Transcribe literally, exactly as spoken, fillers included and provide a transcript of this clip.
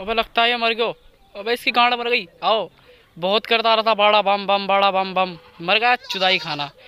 अबे लगता है ये मर गयो। अबे इसकी गांड मर गई। आओ, बहुत करता रहा था, बड़ा बम बम बड़ा बम बम, मर गया चुदाई खाना।